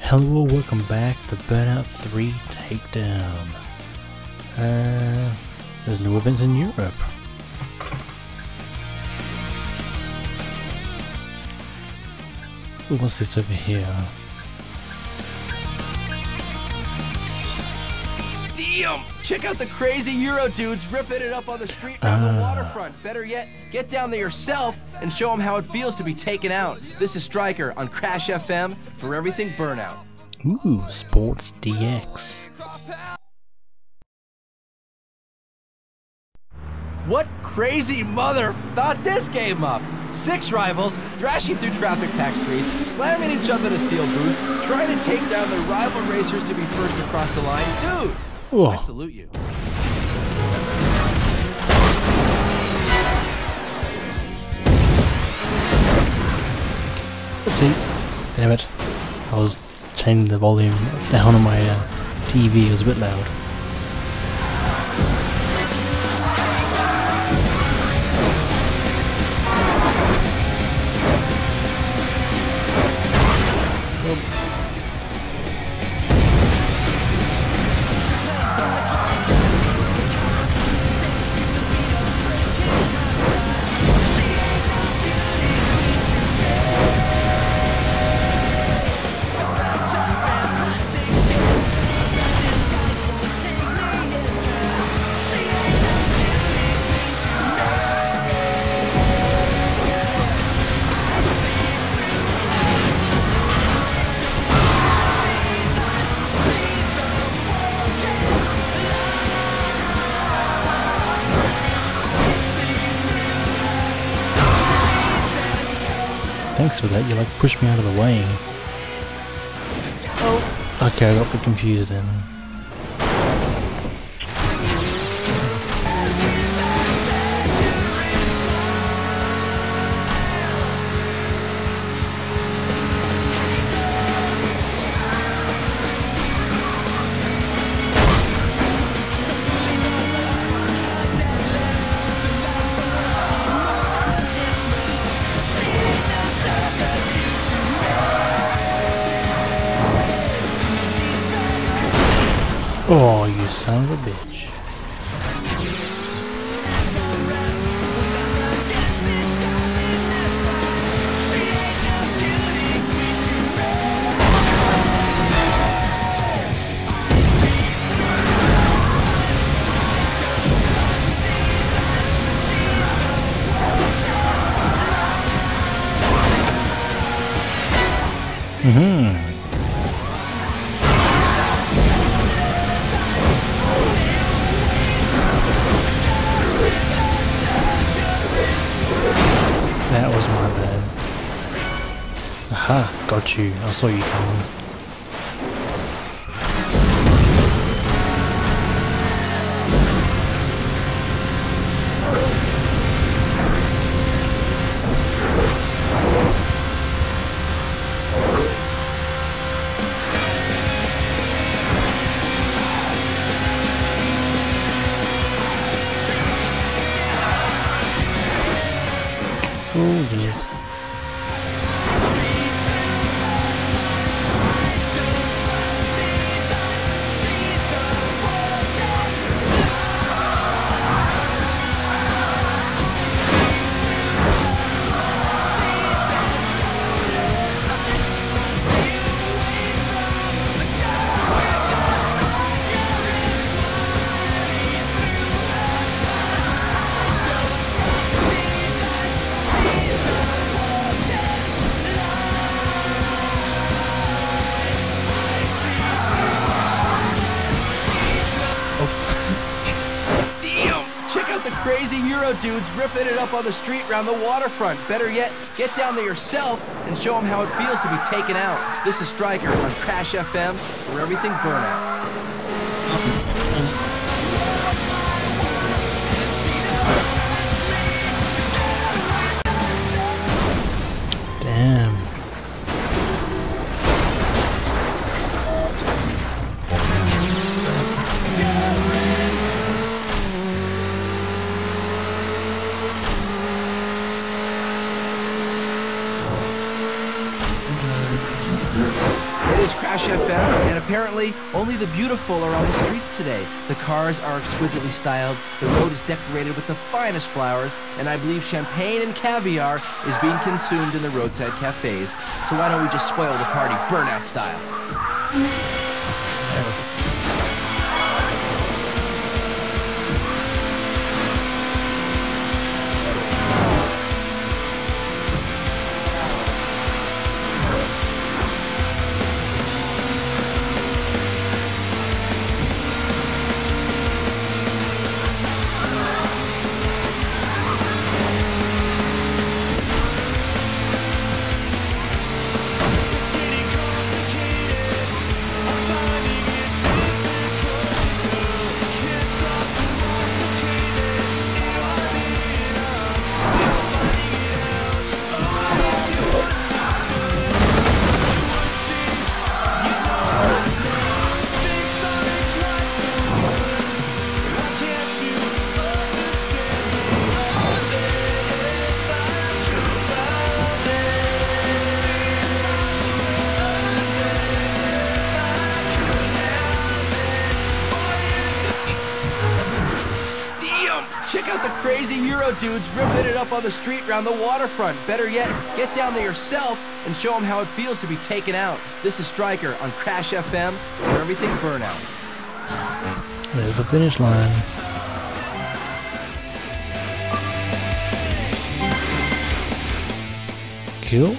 Hello, welcome back to Burnout 3 Takedown. There's new events in Europe. Ooh, what's this over here? Damn! Check out the crazy Euro dudes ripping it up on the street around the waterfront. Better yet, get down there yourself and show them how it feels to be taken out. This is Stryker on Crash FM for everything Burnout. Ooh, Sports DX. What crazy mother thought this game up? 6 rivals thrashing through traffic-packed streets, slamming each other to steal booths, trying to take down their rival racers to be first across the line. Dude, Whoa. I salute you. Oopsie. Damn it. I was changing the volume down on my TV, it was a bit loud. Thanks for that, you like pushed me out of the way. Oh. Okay, I got a bit confused then. Oh, you son of a bitch. That was my bad. Aha, got you. I saw you coming. Oh, jeez. Crazy Euro dudes ripping it up on the street around the waterfront. Better yet, get down there yourself and show them how it feels to be taken out. This is Stryker on Crash FM for everything Burnout. Damn. It is Crash FM, and apparently only the beautiful are on the streets today. The cars are exquisitely styled, the road is decorated with the finest flowers, and I believe champagne and caviar is being consumed in the roadside cafes. So why don't we just spoil the party Burnout style? Check out the crazy Euro dudes ripping it up on the street around the waterfront. Better yet, get down there yourself and show them how it feels to be taken out. This is Stryker on Crash FM, where everything Burnout. There's the finish line. Cool.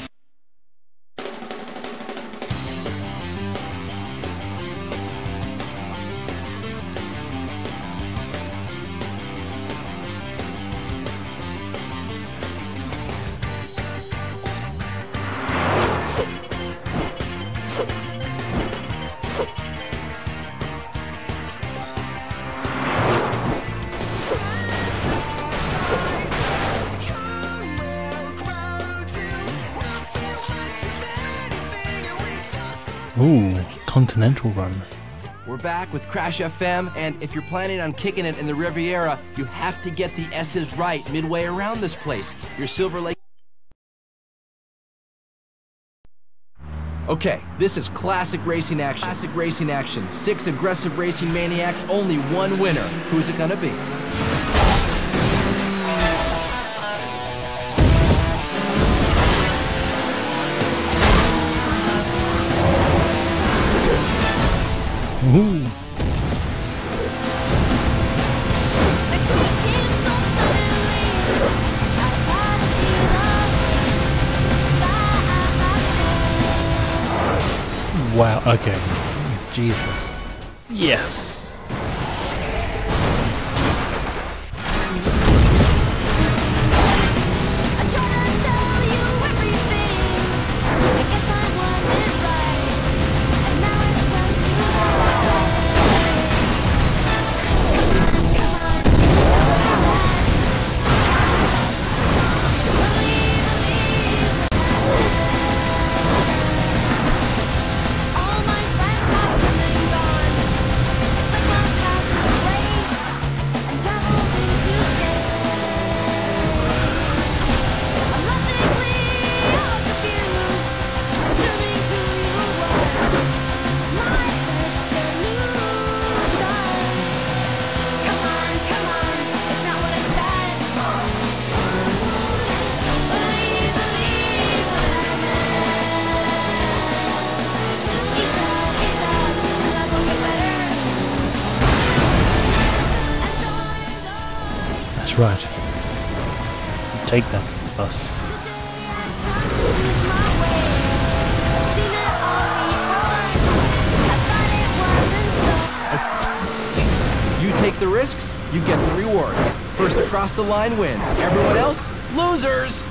Ooh, Continental Run. We're back with Crash FM, and if you're planning on kicking it in the Riviera, you have to get the S's right midway around this place. Your Silver Lake. Okay, this is classic racing action. Classic racing action. 6 aggressive racing maniacs, only one winner. Who's it gonna be? Ooh. Wow, okay. Jesus. Yes. That's right. Take that bus. You take the risks, you get the rewards. First across the line wins. Everyone else, losers!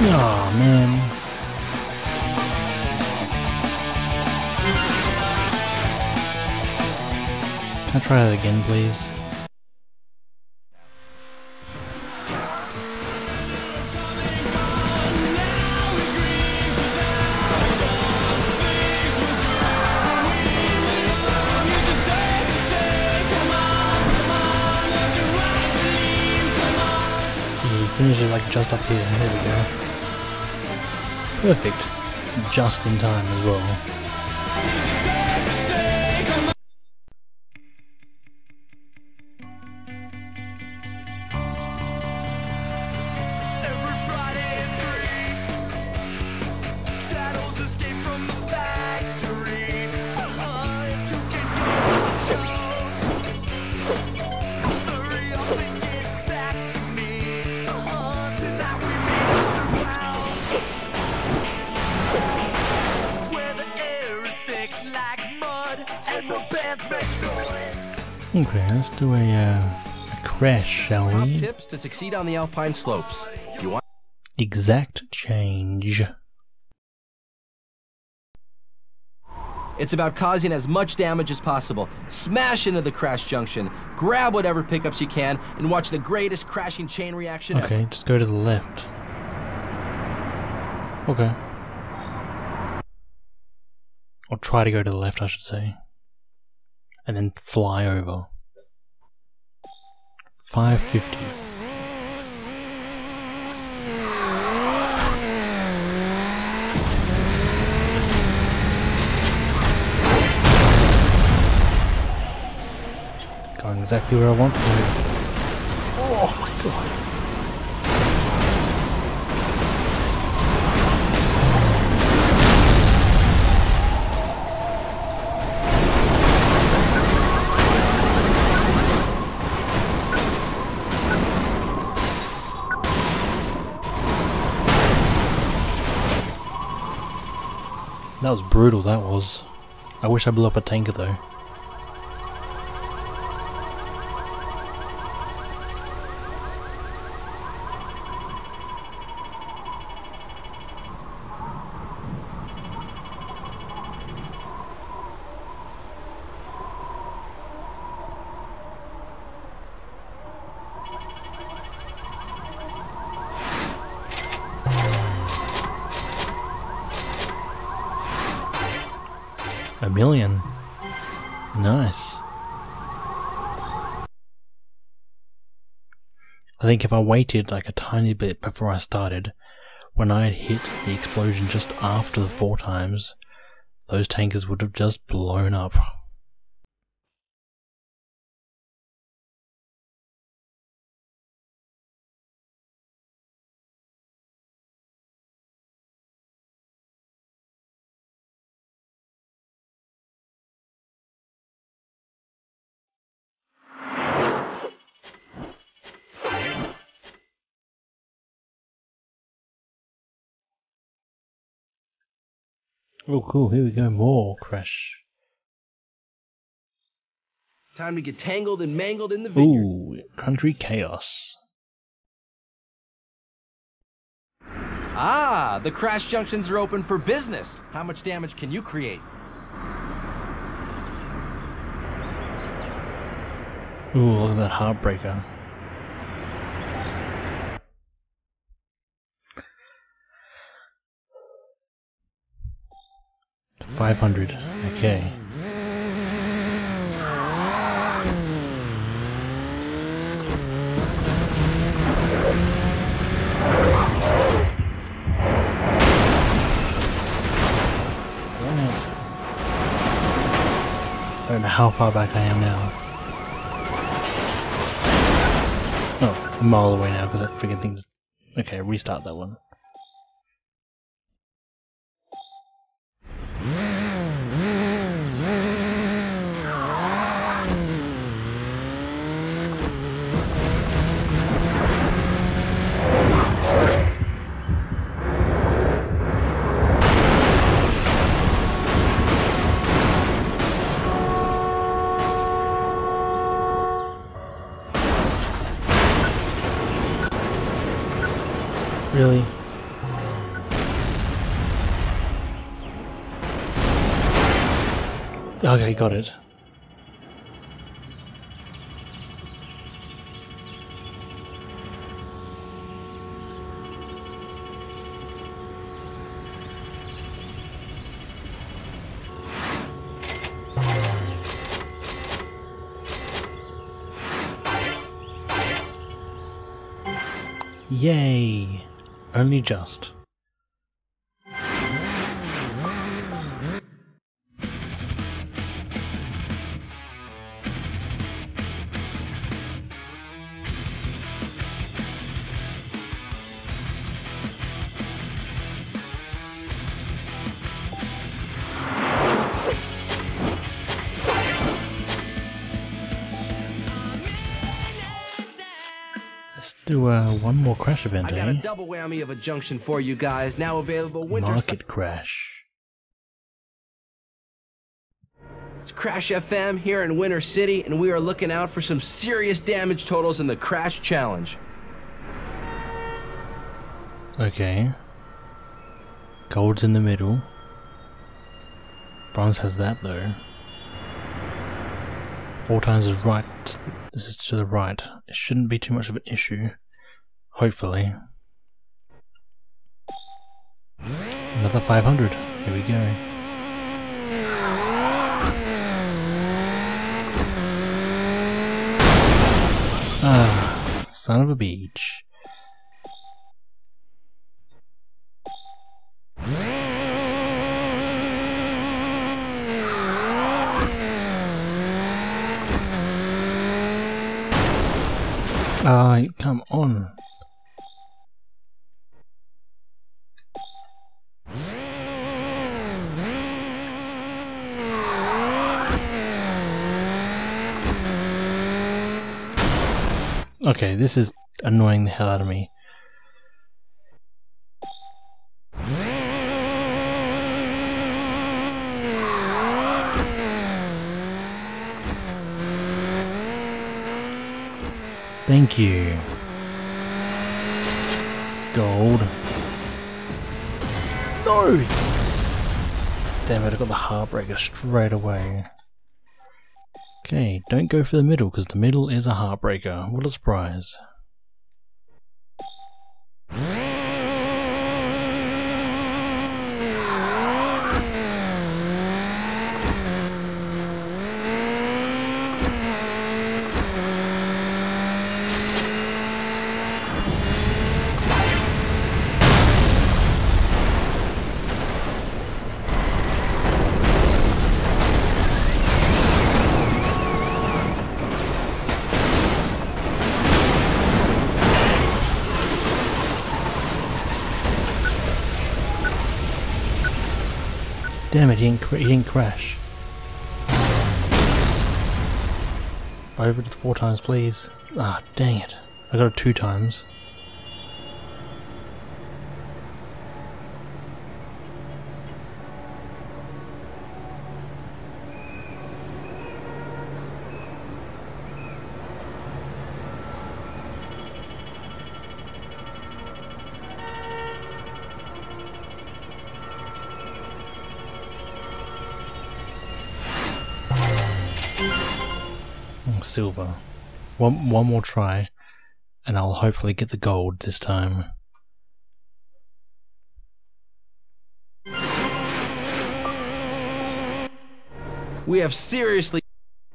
Oh man. Can I try that again, please? Finishes like just up here. There we go. Perfect. Just in time as well. Okay, let's do a crash, shall Top we? tips to succeed on the alpine slopes. If you want Exact change. It's about causing as much damage as possible. Smash into the crash junction, grab whatever pickups you can, and watch the greatest crashing chain reaction ever. Okay, just go to the left. Okay. Or try to go to the left, I should say. And then fly over. 550. Going exactly where I want to go. Oh my god. That was brutal, that was. I wish I blew up a tanker though. A million. Nice. I think if I waited like a tiny bit before I started, when I had hit the explosion just after the 4 times, those tankers would have just blown up. Oh cool, here we go, more crash. Time to get tangled and mangled in the vineyard. Ooh, country chaos. Ah, the crash junctions are open for business. How much damage can you create? Ooh, look at that heartbreaker. $500. Okay. I don't know how far back I am now. Oh, a mile away now because that freaking thing's... Okay, restart that one. Really? Okay, got it. Yay! Only just. Let's do one more crash event, I got a double whammy of a junction for you guys. Now available winter. Market crash. It's Crash FM here in Winter City, and we are looking out for some serious damage totals in the Crash Challenge. Okay. Gold's in the middle. Bronze has that though. 4 times is right. This is to the right. It shouldn't be too much of an issue. Hopefully. Another 500. Here we go. Ah, son of a beach. Ah, come on. Okay, this is annoying the hell out of me. Thank you. Gold. No! Damn it, I got the heartbreaker straight away. Okay, don't go for the middle, because the middle is a heartbreaker. What a surprise. Damn it, he didn't crash. Over to the 4 times, please. Ah, dang it. I got it 2 times. Silver. One more try, and I'll hopefully get the gold this time. We have seriously...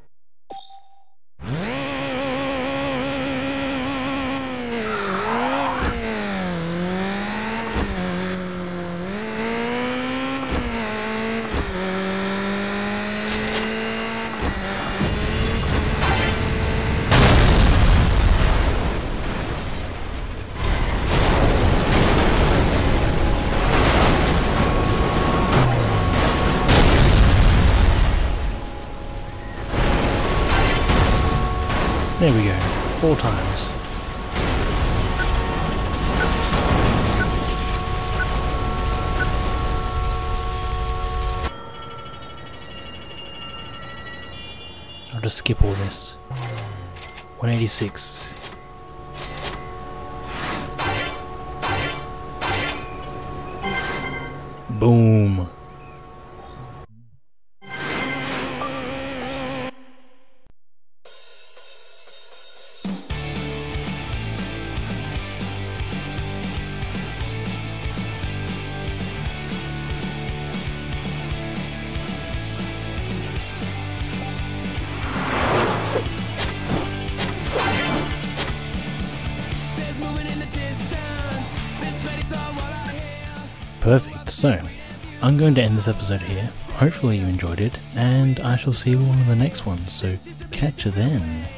There we go, 4 times. I'll just skip all this. 186. Boom. Perfect, so I'm going to end this episode here. Hopefully you enjoyed it, and I shall see you all in the next one, so catch you then.